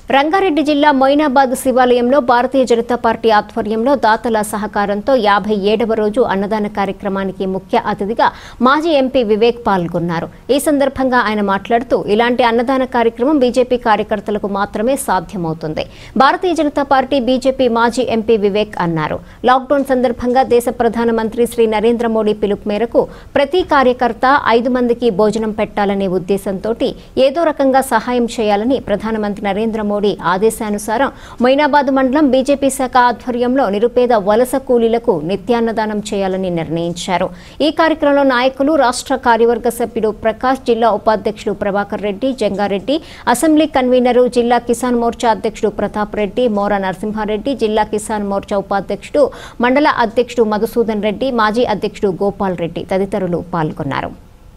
రంగారెడ్డి జిల్లా మొయినాబాద్ శివాలయంలో భారతీయ జనతా పార్టీ ఆధ్వర్యంలో దాతల సహకారంతో 57వ రోజు అన్నదాన కార్యక్రమానికి ముఖ్య అతిథిగా మాజీ ఎంపీ వివేక్ పాల్గొన్నారు. ఈ సందర్భంగా ఆయన మాట్లాడుతూ ఇలాంటి అన్నదాన కార్యక్రమం బీజేపీ కార్యకర్తలకు మాత్రమే సాధ్యమవుతుంది. భారతీయ జనతా పార్టీ బీజేపీ మాజీ ఎంపీ వివేక్ అన్నారు. లాక్డౌన్ సందర్భంగా దేశ ప్రధానమంత్రి శ్రీ నరేంద్ర మోడీ పిలుపు మేరకు ప్రతి కార్యకర్త 5 మందికి భోజనం పెట్టాలనే ఉద్దేశంతో ఏదో రకంగా సహాయం చేయాలని ప్రధానమంత్రి నరేంద్ర మోడీ ఆదేశానుసారం మొయినాబాద్ మండలం బీజేపీ శాఖ ఆధ్వర్యంలో నిరుపేద వలస కూలీలకు నిత్యాన్నదానం చేయాలని నిర్ణయించారు. ఈ కార్యక్రమంలో నాయకులు, రాష్ట్ర కార్యవర్గ సభ్యుడు ప్రకాష్, జిల్లా ఉపాధ్యక్షుడు ప్రభాకర్ రెడ్డి, జంగారెడ్డి, అసెంబ్లీ కన్వీనరు జిల్లా కిసాన్ మోర్చా అధ్యక్షుడు ప్రతాప్ రెడ్డి, మోరా నరసింహారెడ్డి, జిల్లా కిసాన్ మోర్చా ఉపాధ్యక్షుడు, మండల అధ్యక్షుడు మధుసూదన్ రెడ్డి, మాజీ అధ్యక్షుడు గోపాల్ రెడ్డి తదితరులు పాల్గొన్నారు.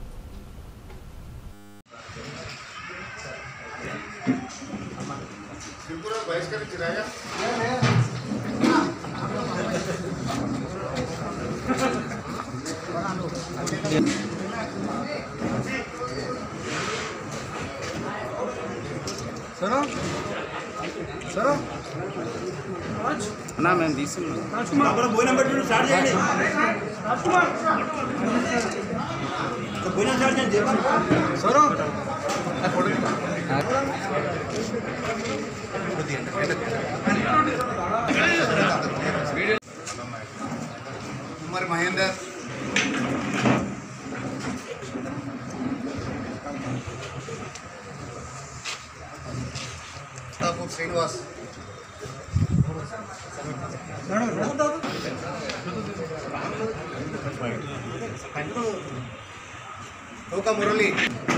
ना मैं उमर महेंद्र, श्रीनिवास, टोका मुरली,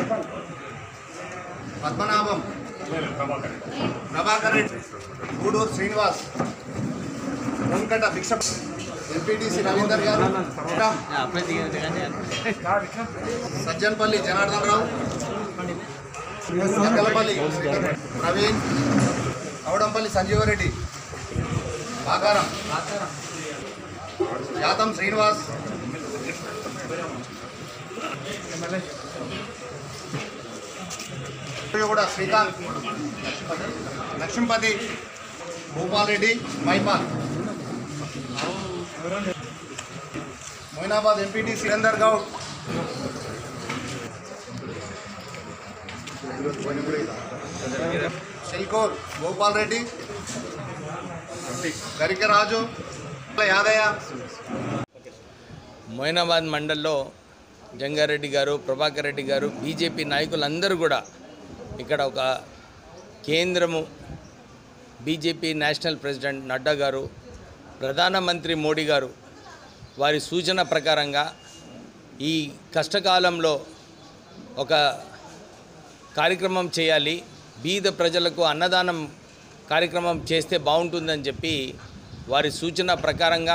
पद्मनाभम, प्रभाकर रेड्डी, गूडूर श्रीनिवास, मुनकट भिक्षप, ఎంపీటీసీ రవీందర్ గారు, సజ్జన్పల్లి జనార్దన్ రావు, నక్కలపల్లి ప్రవీణ్, కౌడంపల్లి సంజీవరెడ్డి, బాకారం, యాతం శ్రీనివాస్, కూడా శ్రీకాంత్, లక్ష్మీపతి, భూపాల్ రెడ్డి, మైపాల్, మొయినాబాద్ ఎంపీటీ సురేందర్ గౌడ్, శిల్కోర్ గోపాల్ రెడ్డి, గరికరాజు, యాదయ్య. మొయినాబాద్ మండల్లో జంగారెడ్డి గారు, ప్రభాకర్ రెడ్డి గారు, బీజేపీ నాయకులందరూ కూడా ఇక్కడ ఒక కేంద్రము బీజేపీ నేషనల్ ప్రెసిడెంట్ నడ్డా గారు, ప్రధానమంత్రి మోడీ గారు వారి సూచన ప్రకారంగా ఈ కష్టకాలంలో ఒక కార్యక్రమం చేయాలి, బీద ప్రజలకు అన్నదానం కార్యక్రమం చేస్తే బాగుంటుందని చెప్పి వారి సూచన ప్రకారంగా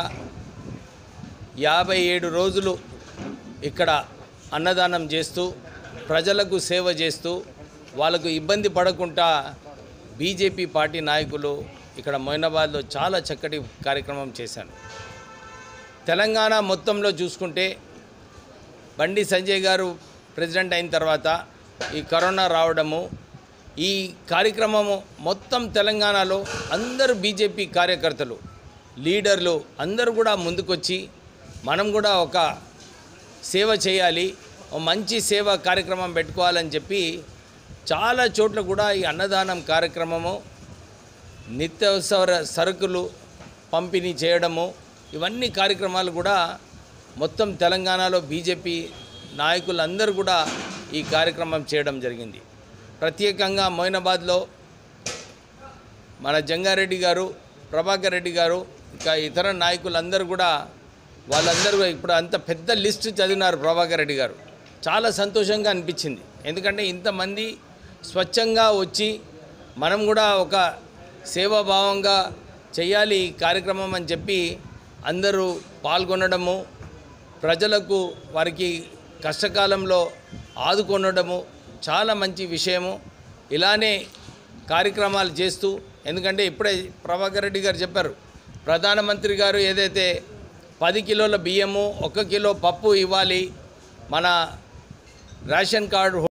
57 రోజులు ఇక్కడ అన్నదానం చేస్తూ ప్రజలకు సేవ చేస్తూ వాళ్ళకు ఇబ్బంది పడకుండా బీజేపీ పార్టీ నాయకులు ఇక్కడ మొయినాబాద్లో చాలా చక్కటి కార్యక్రమం చేశారు. తెలంగాణ మొత్తంలో చూసుకుంటే బండి సంజయ్ గారు ప్రెసిడెంట్ అయిన తర్వాత ఈ కరోనా రావడము, ఈ కార్యక్రమము మొత్తం తెలంగాణలో అందరూ బీజేపీ కార్యకర్తలు, లీడర్లు అందరూ కూడా ముందుకొచ్చి మనం కూడా ఒక సేవ చేయాలి, మంచి సేవ కార్యక్రమం పెట్టుకోవాలని చెప్పి చాలా చోట్ల కూడా ఈ అన్నదానం కార్యక్రమము, నిత్యావసర సరుకులు పంపిణీ చేయడము, ఇవన్నీ కార్యక్రమాలు కూడా మొత్తం తెలంగాణలో బీజేపీ నాయకులందరూ కూడా ఈ కార్యక్రమం చేయడం జరిగింది. ప్రత్యేకంగా మొయినాబాద్లో మన జంగారెడ్డి గారు, ప్రభాకర్ రెడ్డి గారు, ఇంకా ఇతర నాయకులందరూ కూడా వాళ్ళందరూ ఇప్పుడు అంత పెద్ద లిస్టు చదివినారు. ప్రభాకర్ రెడ్డి గారు చాలా సంతోషంగా అనిపించింది. ఎందుకంటే ఇంతమంది స్వచ్ఛంగా వచ్చి మనం కూడా ఒక సేవాభావంగా చేయాలి ఈ కార్యక్రమం అని చెప్పి అందరూ పాల్గొనడము, ప్రజలకు వారికి కష్టకాలంలో ఆదుకొనడము చాలా మంచి విషయము. ఇలానే కార్యక్రమాలు చేస్తూ, ఎందుకంటే ఇప్పుడే ప్రభాకర్ రెడ్డి గారు చెప్పారు, ప్రధానమంత్రి గారు ఏదైతే 10 కిలోల బియ్యము, 1 కిలో పప్పు ఇవ్వాలి, మన రేషన్ కార్డు